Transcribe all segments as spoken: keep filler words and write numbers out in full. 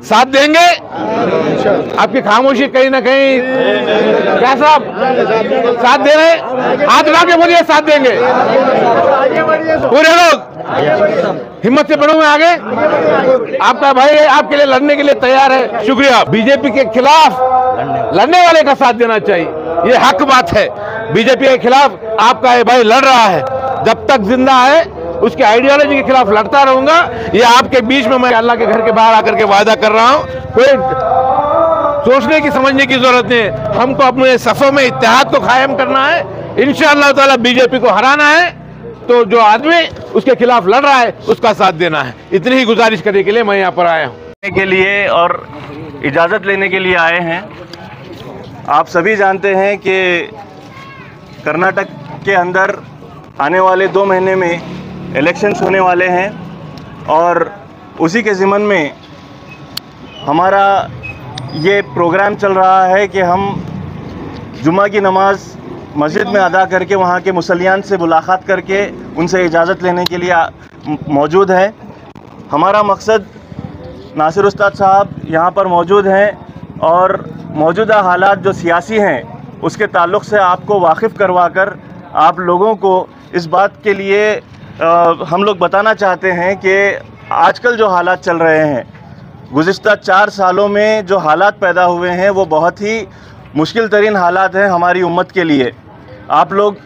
साथ देंगे। आपकी खामोशी कहीं ना कहीं क्या साहब साथ दे रहे, हाथ उठा के बोलिए साथ देंगे। पूरे लोग हिम्मत से बढ़ो, मैं आगे। आपका भाई आपके लिए लड़ने के लिए तैयार है। शुक्रिया। बीजेपी के खिलाफ लड़ने वाले का साथ देना चाहिए, ये हक बात है। बीजेपी के खिलाफ आपका ये भाई लड़ रहा है, जब तक जिंदा है उसके आइडियोलॉजी के खिलाफ लड़ता रहूंगा। ये आपके बीच में मैं अल्लाह के घर के बाहर आकर के वादा कर रहा हूं। कोई सोचने की समझने की जरूरत नहीं है। हमको अपने सफों में इत्तेहाद को कायम करना है। इंशाअल्लाह ताला बीजेपी को हराना है, तो जो आदमी उसके खिलाफ लड़ रहा है उसका साथ देना है। इतनी ही गुजारिश करने के लिए मैं यहाँ पर आया हूँ के लिए और इजाज़त लेने के लिए आए हैं। आप सभी जानते हैं कि कर्नाटक के अंदर आने वाले दो महीने में इलेक्शंस होने वाले हैं और उसी के ज़िमन में हमारा ये प्रोग्राम चल रहा है कि हम जुम्मा की नमाज़ मस्जिद में अदा करके वहाँ के मुसल्लियान से मुलाकात करके उनसे इजाज़त लेने के लिए मौजूद हैं। हमारा मकसद नासिर उस्ताद साहब यहाँ पर मौजूद हैं और मौजूदा हालात जो सियासी हैं उसके ताल्लुक़ से आपको वाकिफ़ करवा कर आप लोगों को इस बात के लिए आ, हम लोग बताना चाहते हैं कि आजकल जो हालात चल रहे हैं, गुज़िश्ता चार सालों में जो हालात पैदा हुए हैं वो बहुत ही मुश्किल तरीन हालात हैं हमारी उम्मत के लिए। आप लोग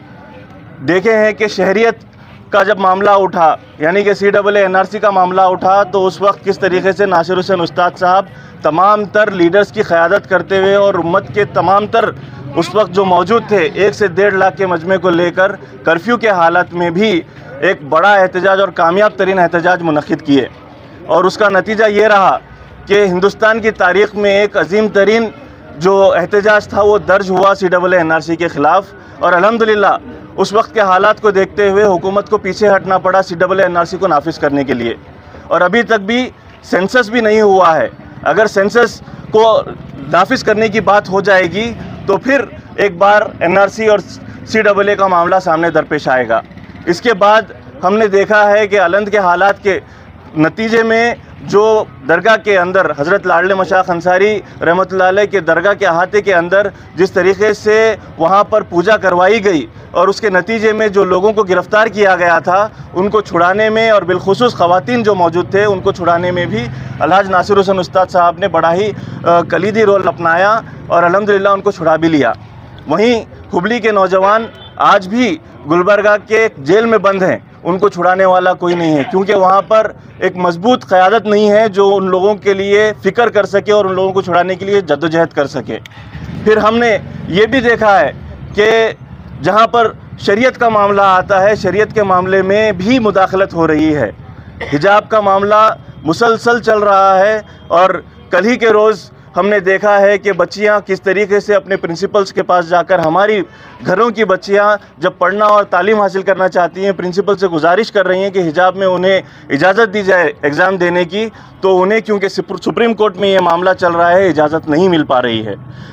देखे हैं कि शहरियत का जब मामला उठा, यानी कि C double A N R C का मामला उठा, तो उस वक्त किस तरीके से नासिर हुसैन उस्ताद साहब तमाम तर लीडर्स की क़यादत करते हुए और उम्मत के तमाम तर उस वक्त जो मौजूद थे एक से डेढ़ लाख के मजमे को लेकर कर्फ्यू के हालत में भी एक बड़ा एहतजाज और कामयाब तरीन एहतजाज मुनक़िद किए। और उसका नतीजा ये रहा कि हिंदुस्तान की तारीख़ में एक अजीम तरीन जो एहतजाज था वो दर्ज हुआ C double A N R C के ख़िलाफ़। और अल्हम्दुलिल्लाह उस वक्त के हालात को देखते हुए हुकूमत को पीछे हटना पड़ा C double A N R C को नाफिज करने के लिए। और अभी तक भी सेंसस भी नहीं हुआ है। अगर सेंसस को नाफिज करने की बात हो जाएगी तो फिर एक बार एन आर सी और सी डबल ए का मामला सामने दरपेश आएगा। इसके बाद हमने देखा है कि अलंद के हालात के नतीजे में जो दरगाह के अंदर हज़रत लाडले मशाइख अंसारी रहमतुल्लाह अलैह के दरगाह के अहाते के अंदर जिस तरीके से वहाँ पर पूजा करवाई गई और उसके नतीजे में जो लोगों को गिरफ़्तार किया गया था उनको छुड़ाने में और बिलखुसूस ख़वातीन जो मौजूद थे उनको छुड़ाने में भी अलहाज नासिर हुसैन उस्ताद साहब ने बड़ा ही कलीदी रोल अपनाया और अल्हम्दुलिल्लाह उनको छुड़ा भी लिया। वहीं हुबली के नौजवान आज भी गुलबर्गा के जेल में बंद हैं, उनको छुड़ाने वाला कोई नहीं है, क्योंकि वहाँ पर एक मजबूत क़यादत नहीं है जो उन लोगों के लिए फ़िक्र कर सके और उन लोगों को छुड़ाने के लिए जद्दोजहद कर सके। फिर हमने ये भी देखा है कि जहाँ पर शरीयत का मामला आता है, शरीयत के मामले में भी मुदाखलत हो रही है। हिजाब का मामला मुसलसल चल रहा है और कल ही के रोज़ हमने देखा है कि बच्चियां किस तरीके से अपने प्रिंसिपल्स के पास जाकर, हमारी घरों की बच्चियां जब पढ़ना और तालीम हासिल करना चाहती हैं, प्रिंसिपल से गुजारिश कर रही हैं कि हिजाब में उन्हें इजाज़त दी जाए एग्ज़ाम देने की, तो उन्हें क्योंकि सुप्रीम कोर्ट में ये मामला चल रहा है इजाज़त नहीं मिल पा रही है।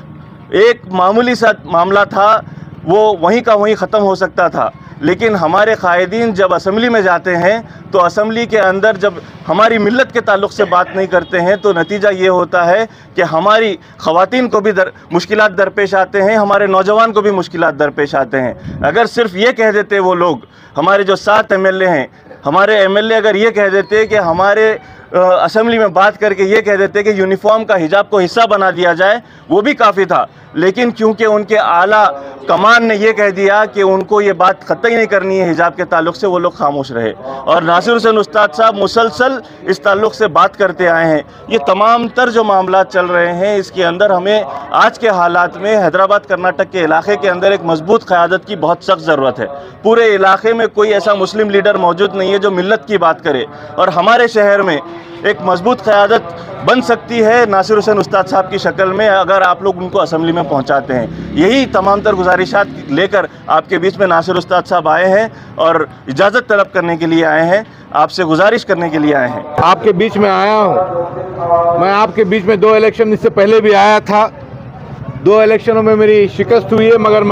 एक मामूली सा मामला था, वो वहीं का वहीं ख़त्म हो सकता था, लेकिन हमारे कायदीन जब असम्बली में जाते हैं तो असम्बली के अंदर जब हमारी मिल्लत के ताल्लुक़ से बात नहीं करते हैं तो नतीजा ये होता है कि हमारी ख़वातीन को भी दर मुश्किलात दरपेश आते हैं, हमारे नौजवान को भी मुश्किलात दरपेश आते हैं। अगर सिर्फ ये कह देते वो लोग, हमारे जो सात एम एल ए हैं, हमारे एम एल ए अगर ये कह देते कि हमारे असम्बली में बात करके ये कह देते कि यूनिफॉर्म का हिजाब को हिस्सा बना दिया जाए, वो भी काफ़ी था। लेकिन क्योंकि उनके आला कमान ने ये कह दिया कि उनको ये बात कतई नहीं करनी है हिजाब के ताल्लुक़ से, वो लोग खामोश रहे। और नासिर हुसैन उस्ताद साहब मुसलसल इस ताल्लुक़ से बात करते आए हैं। ये तमाम तर जो मामला चल रहे हैं, इसके अंदर हमें आज के हालात में हैदराबाद कर्नाटक के इलाके के अंदर एक मजबूत क़यादत की बहुत सख्त ज़रूरत है। पूरे इलाके में कोई ऐसा मुस्लिम लीडर मौजूद नहीं है जो मिल्लत की बात करे, और हमारे शहर में एक मजबूत क़यादत बन सकती है नासिर हुसैन उस्ताद साहब की शक्ल में, अगर आप लोग उनको असम्बली में पहुंचाते हैं। यही तमाम तर गुजारिशात लेकर आपके बीच में नासिर उस्ताद साहब आए हैं और इजाज़त तलब करने के लिए आए हैं, आपसे गुजारिश करने के लिए आए हैं। आपके बीच में आया हूँ। मैं आपके बीच में दो इलेक्शन इससे पहले भी आया था, दो इलेक्शनों में मेरी शिकस्त हुई है, मगर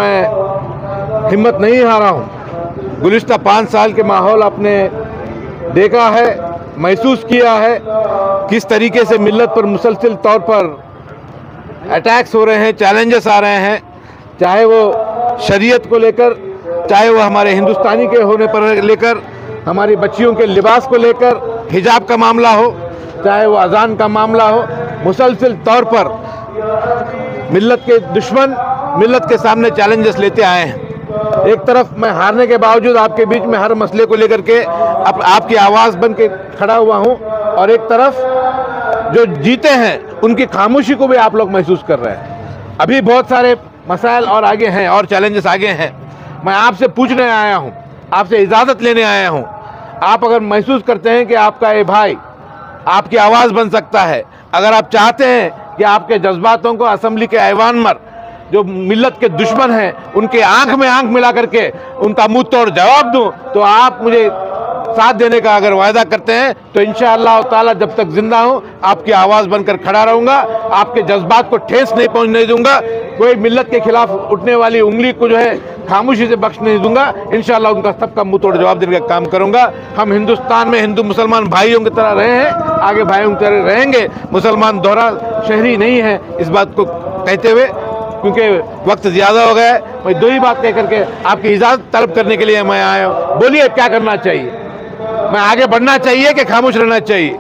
मैं हिम्मत नहीं हारा हूँ। गुज़िश्ता पाँच साल के माहौल आपने देखा है, महसूस किया है, किस तरीके से मिल्लत पर मुसलसिल तौर पर अटैक्स हो रहे हैं, चैलेंजेस आ रहे हैं, चाहे वो शरीयत को लेकर, चाहे वो हमारे हिंदुस्तानी के होने पर लेकर, हमारी बच्चियों के लिबास को लेकर, हिजाब का मामला हो, चाहे वो अजान का मामला हो, मुसलसिल तौर पर मिल्लत के दुश्मन मिल्लत के सामने चैलेंजेस लेते आए हैं। एक तरफ मैं हारने के बावजूद आपके बीच में हर मसले को लेकर के आप, आपकी आवाज़ बन के खड़ा हुआ हूं, और एक तरफ जो जीते हैं उनकी खामोशी को भी आप लोग महसूस कर रहे हैं। अभी बहुत सारे मसाइल और आगे हैं और चैलेंजेस आगे हैं। मैं आपसे पूछने आया हूं, आपसे इजाज़त लेने आया हूं। आप अगर महसूस करते हैं कि आपका ये भाई आपकी आवाज़ बन सकता है, अगर आप चाहते हैं कि आपके जज्बातों को असेंबली के ऐवान में जो मिल्लत के दुश्मन हैं उनके आंख में आंख मिला करके उनका मुंह तोड़ जवाब दूं, तो आप मुझे साथ देने का अगर वायदा करते हैं तो इंशाअल्लाह ताला जब तक जिंदा हूं आपकी आवाज़ बनकर खड़ा रहूंगा, आपके जज्बात को ठेस नहीं पहुंचने दूंगा, कोई मिल्लत के खिलाफ उठने वाली उंगली को जो है खामोशी से बख्श नहीं दूंगा। इंशाअल्लाह उनका सबका मुंह तोड़ जवाब देने का काम करूंगा। हम हिंदुस्तान में हिंदू मुसलमान भाइयों की तरह रहे हैं, आगे भाइयों की तरह रहेंगे। मुसलमान दोहरा शहरी नहीं है, इस बात को कहते हुए, क्योंकि वक्त ज़्यादा हो गया है, मैं दो ही बात कह करके आपकी इजाज़त तलब करने के लिए मैं आया हूँ। बोलिए क्या करना चाहिए? मैं आगे बढ़ना चाहिए कि खामोश रहना चाहिए?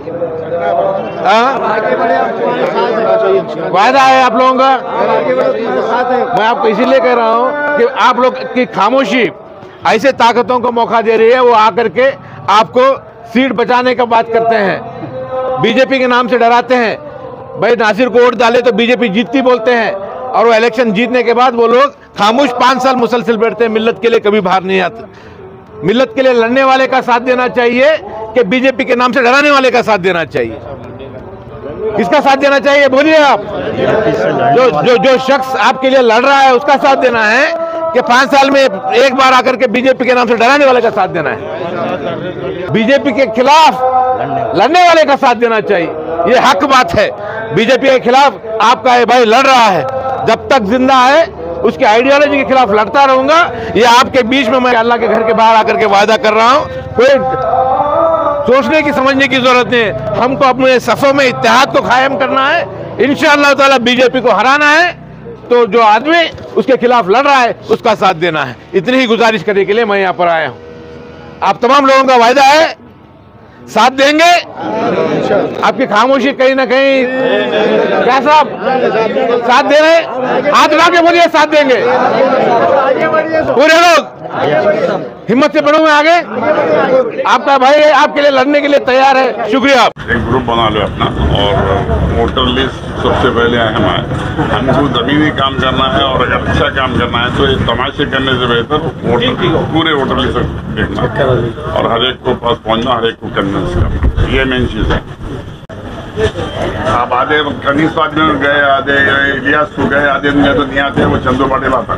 वायदा है आप लोगों का? मैं आपको इसीलिए कह रहा हूँ कि आप लोग की खामोशी ऐसे ताकतों को मौका दे रही है, वो आकर के आपको सीट बचाने का बात करते हैं, बीजेपी के नाम से डराते हैं। भाई नासिर को वोट डाले तो बीजेपी जीतती बोलते हैं, और वो इलेक्शन जीतने के बाद वो लोग खामोश पाँच साल मुसलसिल बैठते हैं, मिल्लत के लिए कभी बाहर नहीं आते। मिल्लत के लिए लड़ने वाले का साथ देना चाहिए कि बीजेपी के नाम से डराने वाले का साथ देना चाहिए? किसका साथ देना चाहिए? बोलिए आप। जो जो जो शख्स आपके लिए लड़ रहा है उसका साथ देना है कि पांच साल में एक बार आकर के बीजेपी के नाम से डराने वाले का साथ देना है? बीजेपी के खिलाफ लड़ने वाले का साथ देना चाहिए, ये हक बात है। बीजेपी के खिलाफ आपका ये भाई लड़ रहा है, जब तक जिंदा है उसके आइडियोलॉजी के खिलाफ लड़ता रहूंगा। ये आपके बीच में मैं अल्लाह के घर के बाहर आकर के वायदा कर रहा हूं। कोई सोचने की समझने की जरूरत नहीं है, हमको अपने सफों में इत्तेहाद को कायम करना है। इंशाअल्लाह ताला बीजेपी को हराना है, तो जो आदमी उसके खिलाफ लड़ रहा है उसका साथ देना है। इतनी ही गुजारिश करने के लिए मैं यहाँ पर आया हूँ। आप तमाम लोगों का वायदा है, साथ देंगे? आपकी खामोशी कहीं ना कहीं क्या साहब साथ दे रहे? हाथ उठा के बोलिए साथ देंगे पूरे लोग। हिम्मत से बढ़ो, मैं आगे। आपका भाई आपके लिए लड़ने के लिए तैयार है। शुक्रिया। एक ग्रुप बना लो अपना, और वोटर लिस्ट सबसे पहले अहम है। हमको जमीनी काम करना है, और अगर अच्छा काम करना है तो ये तमाशे करने से बेहतर वोटर पूरे वोटर लिस्ट देखना, और हर एक को पास पहुंचना, हर एक को कन्विंस करना, ये मेन चीज़ है। आप आधे कनीस आदमी गए, आधे इलियास को गए, आधे में तो नहीं आते, वो चंदू पाटिल आता।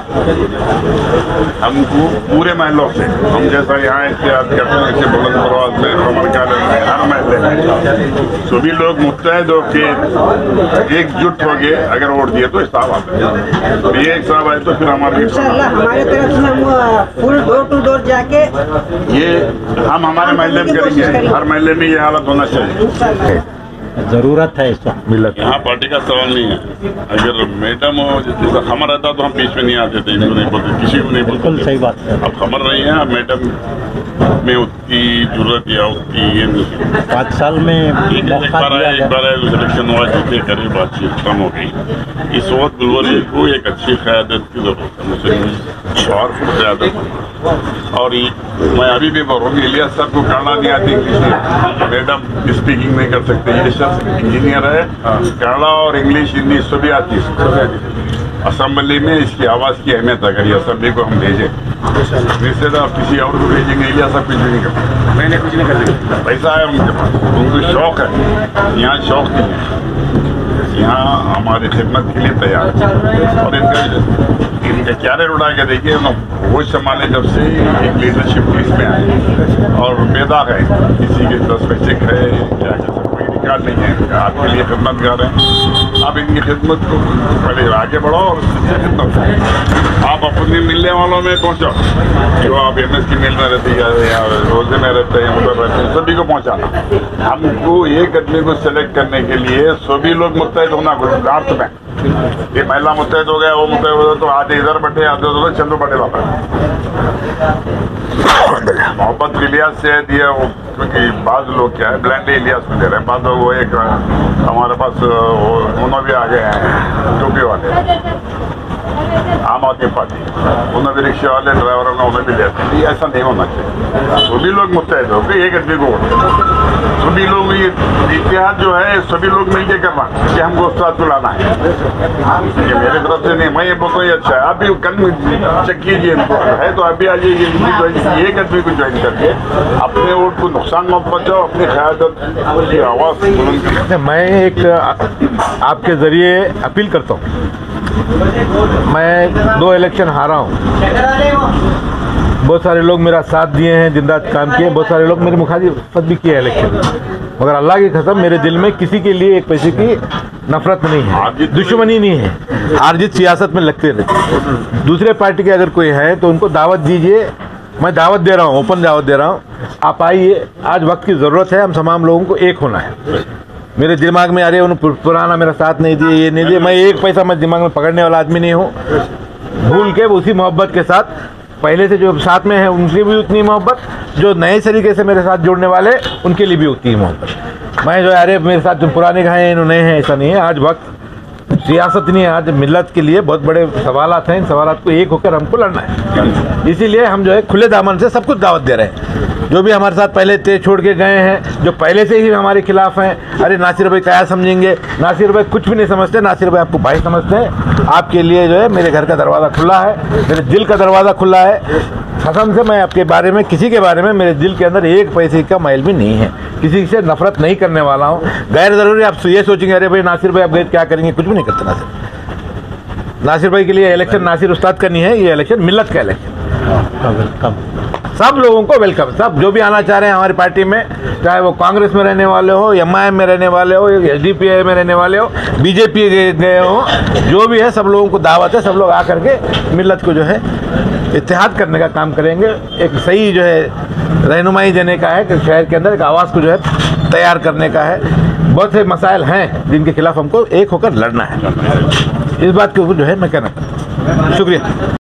हमको पूरे महलों से, हम जैसा यहाँ इत्तेहाद करते हैं ऐसे बुलंद परवाज में, कमर काले में, हर महल्ले में सभी लोग मुत्तहद होकर एकजुट हो गए, अगर वोट दिए तो हिसाब आता है। ये हिसाब आए तो फिर हमारे हमारे तरफ से हम फुल डोर टू डोर जाके ये हम हमारे महल्ले में करेंगे। हर महल्ले में ये हालत होना चाहिए, जरूरत है इस वक्त मिल्लत। यहाँ पार्टी का सवाल नहीं है। अगर मैडम जैसा खबर रहता तो हम बीच में नहीं आते थे, इनको नहीं बोलते, किसी को नहीं बोलते। बिल्कुल सही बात है। अब खबर नहीं है, मैडम में उसकी जरूरत या उसकी ये नहीं। पाँच साल में एक बार आए एक बार आए इलेक्शन हुआ, जितने करीब बातचीत कम हो गई। इस वक्त गुलवरी को एक अच्छी क़यादत की जरूरत है, मुझे पावरफुल क़यादत। और मैं अभी भी बोल रहा हूँ, इलियास साहब को करना नहीं आती इंग्लिश में, मैडम स्पीकिंग नहीं कर सकते। ये शख्स इंजीनियर है, कन्नड़ा और इंग्लिश हिंदी सभी आती है। असेंबली में इसकी आवाज़ की अहमियत, अगर ये असेंबली को हम भेजें, इससे तो किसी और को भेजेंगे, इलियास साहब कुछ भी नहीं करते, मैंने कुछ नहीं कर सकता। पैसा है उनके पास, उनको शौक है, यहाँ शौक नहीं है, यहाँ हमारी खिदमत के लिए तैयार है। और इनका इनके क्यारे उड़ा के देखिए, वो संभाले जब से एक लीडरशिप पुलिस में आए, और बेदाग है, किसी के दस पैसे खाए क्या कर सकते, कोई रिकॉर्ड नहीं है। आपके लिए खिदमत कर रहे हैं, आप इनकी खिदमत को पहले आगे बढ़ाओ, और खिदमत आप अपने मिलने वालों में पहुँचाओ, जो आप एम एस की मिल में रहती है या रोजे में रहते हैं, उधर रहते हैं, सभी को पहुँचाना। हमको एक आदमी को सेलेक्ट करने के लिए सभी लोग मुस्तैद होना अर्थ में, ये महिला मुस्तैद हो गया, वो मुस्तैद हो गया, तो आधे इधर बैठे आधे उधर, चंद्र पटेल आता मोहब्बत इलियास से दिया वो, क्योंकि बाद लोग क्या है ब्लैंड इलियास को दे रहे हैं, बाद लोग वो एक हमारे पास उन्होंने भी आ गए हैं टोपी वाले आम आदमी पार्टी, उन्हें भी रिक्शे वाले ड्राइवरों ने उन्हें भी लेते हैं। ऐसा नहीं होना चाहिए, सभी लोग मुस्तैद हो गए, एक आदमी को सभी लोग, ये इतिहाद जो है सभी लोग मिलके करना कि हमको उस्ताद को लाना है, ये मेरे तरफ से नहीं, मैं ये बोलता हूँ अच्छा है, आप भी कल चेक कीजिए है तो अभी आ जाइए, एक आदमी को ज्वाइन करके अपने वोट को नुकसान मत पहुँचाओ, अपनी क़यादत की आवाज़ बुलंद करें। मैं एक आपके ज़रिए अपील करता हूँ, मैं दो इलेक्शन हारा हूँ, बहुत सारे लोग मेरा साथ दिए हैं, दिन रात काम किए, बहुत सारे लोग मेरे मुखालिफत भी किए इलेक्शन, मगर अल्लाह की कसम मेरे दिल में किसी के लिए एक पैसे की नफरत नहीं है, दुश्मनी नहीं है। हार जीत सियासत में लगते रहते, दूसरे पार्टी के अगर कोई है तो उनको दावत दीजिए, मैं दावत दे रहा हूँ, ओपन दावत दे रहा हूँ, आप आइए, आज वक्त की ज़रूरत है, हम तमाम लोगों को एक होना है। मेरे दिमाग में आ रहे उन्होंने पुराना मेरा साथ नहीं दिए, ये नहीं दिए, मैं एक पैसा मैं दिमाग में पकड़ने वाला आदमी नहीं हूँ, भूल के उसी मोहब्बत के साथ पहले से जो साथ में है उनसे भी उतनी मोहब्बत, जो नए तरीके से मेरे साथ जुड़ने वाले उनके लिए भी उतनी मोहब्बत। मैं जो अरे मेरे साथ जो पुराने खाए हैं इन्होंने हैं, ऐसा नहीं है। आज वक्त सियासत नहीं है, आज मिल्लत के लिए बहुत बड़े सवालात हैं, इन सवालात को एक होकर हमको लड़ना है। इसीलिए हम जो है खुले दामन से सब कुछ दावत दे रहे हैं। जो भी हमारे साथ पहले तेज छोड़ के गए हैं, जो पहले से ही हमारे खिलाफ हैं, अरे नासिर भाई क्या समझेंगे, नासिर भाई कुछ भी नहीं समझते, नासिर भाई आपको भाई समझते हैं। आपके लिए जो है मेरे घर का दरवाज़ा खुला है, मेरे दिल का दरवाज़ा खुला है। कसम से मैं आपके बारे में, किसी के बारे में मेरे दिल के अंदर एक पैसे का मैल भी नहीं है, किसी से नफरत नहीं करने वाला हूँ। गैर ज़रूरी आप ये सोचेंगे अरे भाई नासिर भाई आप गए क्या करेंगे, कुछ भी नहीं करते नासिर। नासिर भाई के लिए इलेक्शन नासिर उस्ताद का नहीं है, ये इलेक्शन मिल्लत का इलेक्शन, वेलकम सब लोगों को वेलकम। सब जो भी आना चाह रहे हैं हमारी पार्टी में, चाहे वो कांग्रेस में रहने वाले हो, एम आई एम में रहने वाले हो, एस डी पी आई में रहने वाले हो, बीजेपी गए हो, जो भी है सब लोगों को दावत है। सब लोग आ करके मिल्लत को जो है इत्तेहाद करने का काम करेंगे, एक सही जो है रहनुमाई देने का है कि शहर के अंदर एक आवाज़ को जो है तैयार करने का है। बहुत से मसाइल हैं जिनके खिलाफ हमको एक होकर लड़ना है, इस बात के ऊपर जो है मैं कहना चाहता हूँ। शुक्रिया।